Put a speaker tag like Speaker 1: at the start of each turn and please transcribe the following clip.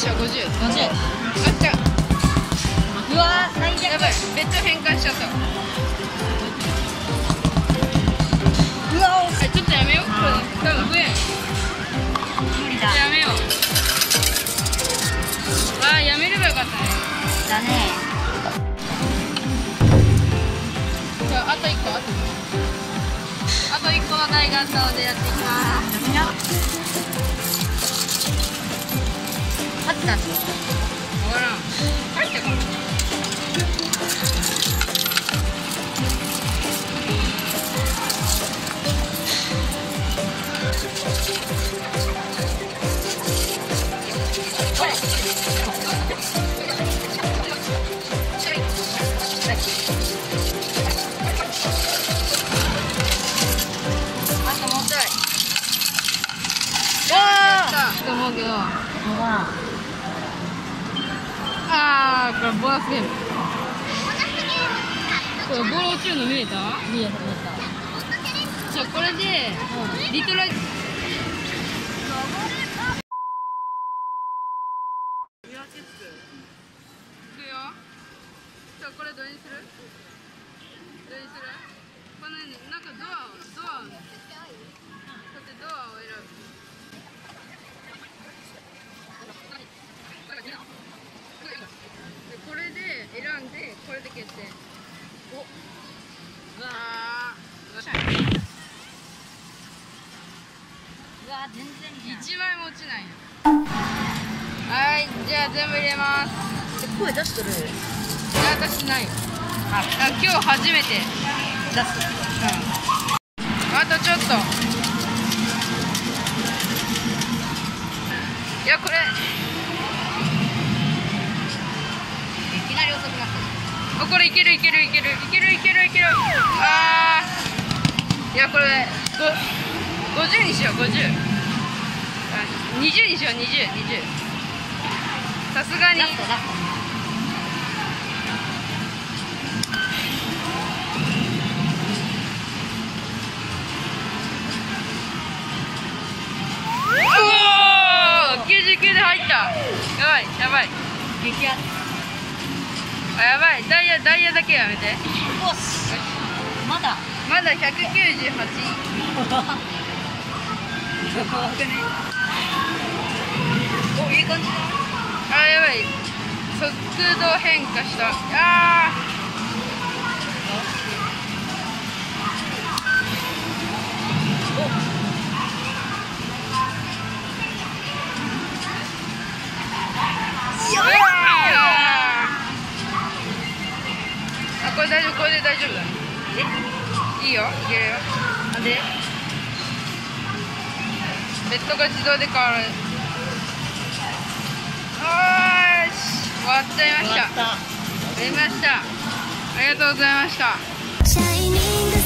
Speaker 1: しょ、50。
Speaker 2: 50。
Speaker 1: あっちゃ。
Speaker 2: うわー、最悪。
Speaker 1: やばい、ベッド変換しちゃった。
Speaker 2: うわー、
Speaker 1: ちょっとやめよう。これ多分増えん。
Speaker 2: 無理だ。
Speaker 1: やめよう。あー、やめればよかったね。
Speaker 2: だね。
Speaker 1: じゃあ、あと1個。あと1個の大合奏でやっていきます。
Speaker 2: みんな。勝った。
Speaker 1: わからん。入ったかな。あともうちょい。
Speaker 2: わ
Speaker 1: と思うけど。
Speaker 2: ー。
Speaker 1: あー、これボーナスゲーム。これボール落ちるの見えた？
Speaker 2: 見えた。
Speaker 1: じゃあこれで、リトライ。いくよ。じゃあこれどれにする？どれにする？このなんかドアを。だってドアを選ぶ。これで選んで、これで決定。お。うわー。
Speaker 2: うわー、全然いい。
Speaker 1: 1枚も落ちないよ。はい、じゃあ全部入れます。
Speaker 2: 声出しとる。
Speaker 1: 私ないよ。今日初めて。
Speaker 2: 出す。
Speaker 1: あとちょっと。いや、これ。
Speaker 2: いきなり遅くなった。
Speaker 1: これいける。あー。いや、これ。50にしよう、50。20にしよう、20。さすがに。
Speaker 2: ラスト。
Speaker 1: おー、99で入った。やばい。
Speaker 2: 激アツ。
Speaker 1: あ、やばい。ダイヤだけやめて。
Speaker 2: よし。まだ
Speaker 1: 198。
Speaker 2: お、いい感じだ。
Speaker 1: あ、やばい。速度変化した。あこれ大丈夫、これで大丈夫だね。いいよ、いけるよ。
Speaker 2: なんで？
Speaker 1: ベッドが自動で変わる。よし、終わっちゃいました。
Speaker 2: 終わった。
Speaker 1: 出ました。ありがとうございました。
Speaker 3: シャイニング